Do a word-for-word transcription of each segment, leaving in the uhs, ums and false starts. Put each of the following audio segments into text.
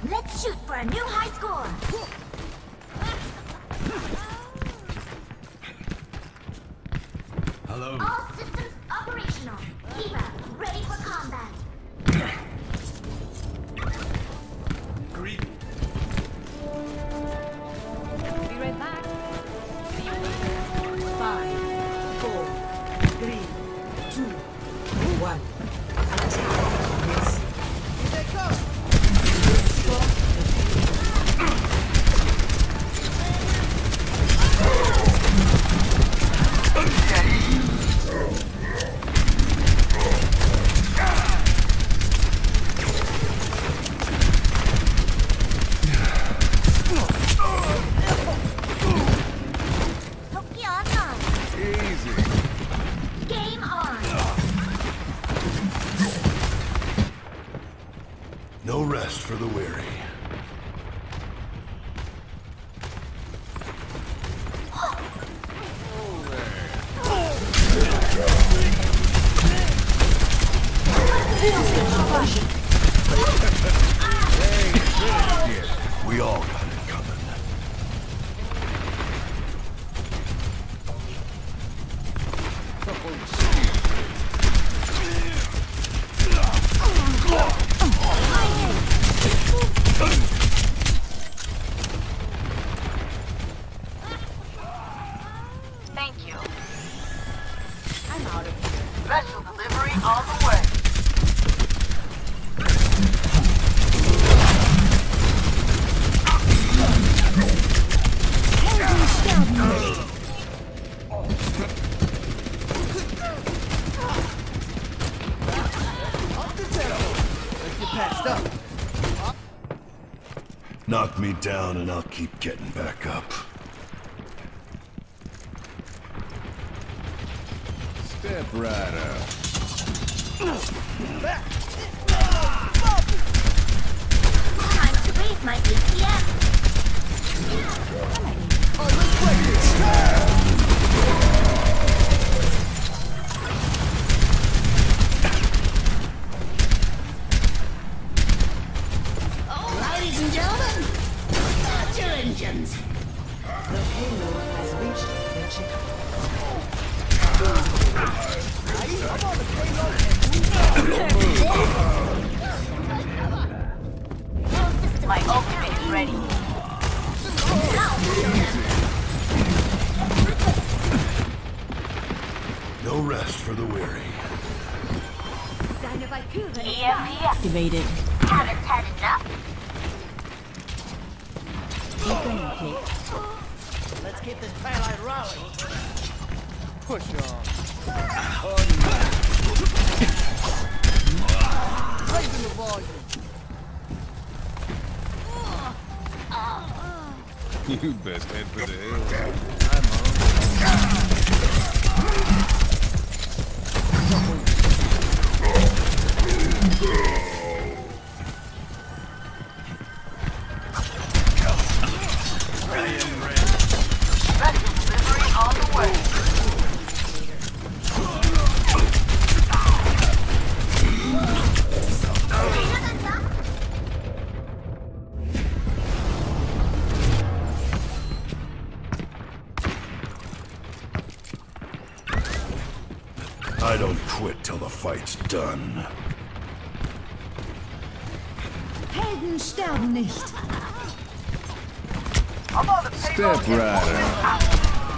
Let's shoot for a new high score! Hello. All systems operational. Kiva, ready for combat. Greet. Be right back. Five, four, three, two, one. Attack. Yes. Here they come. No rest for the weary. We all got it coming. Thank you. I'm out of here. Special delivery on the way. Knock me down and I'll keep getting back up. Step right up. Time to raise my A T M. Ladies and gentlemen, start your engines. The payload has reached the checkpoint. My ultimate is ready. No rest for the weary. E M P Activated. haven't had enough. Let's keep this payload rolling. Push on. Raising the volume. You best head for the hill. Special delivery on the way. I don't quit till the fight's done. Helden sterben nicht. I'm on the payload. Step right up.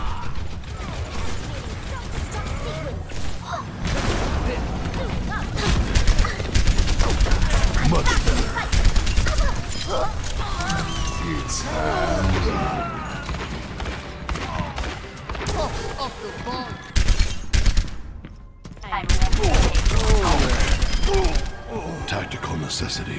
Much better. It's Off, off the volume. I'm ready. tactical necessity.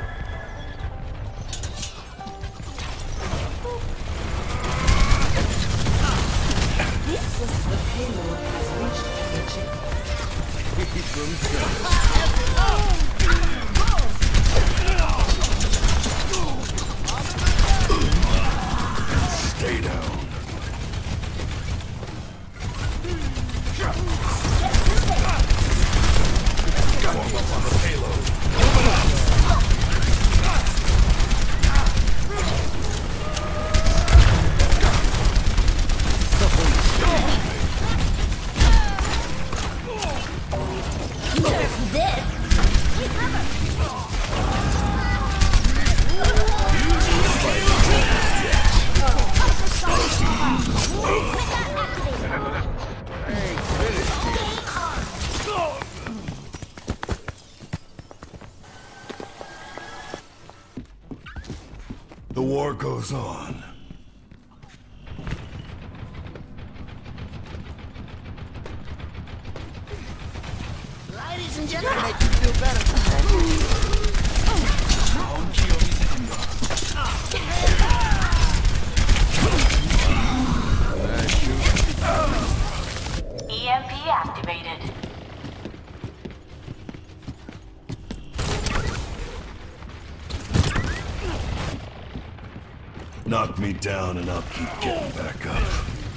The payload has reached the checkpoint. Stay down. Warm up on the payload. The war goes on. Ladies and gentlemen, make you feel better. E M P activated. Knock me down and I'll keep getting back up.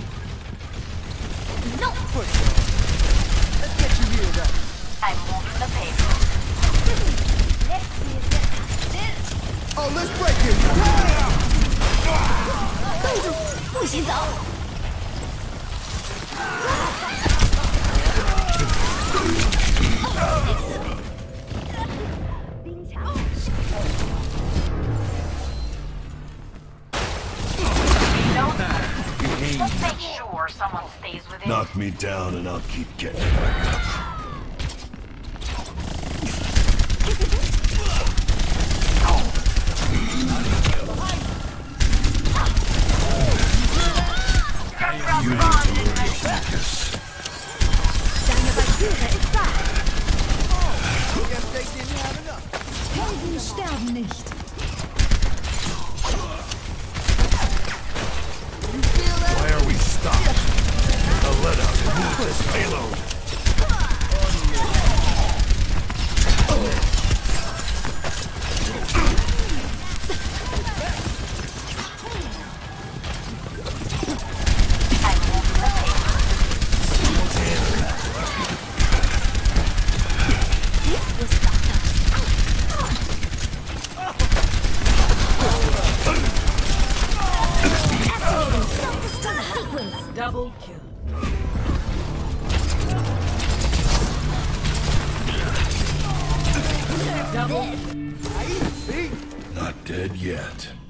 No! Let's get you healed up. I'm moving the paper. Let's see if this. Oh, let's break it. 不许走！ Just make sure someone stays with it. Knock me down and I'll keep getting back up. You need to learn to focus. Deine Valkyrie ist da! Guess they didn't have enough. Helden sterben nicht! Why are we stopped? A let out to move this payload. Double kill. Double. Not dead yet.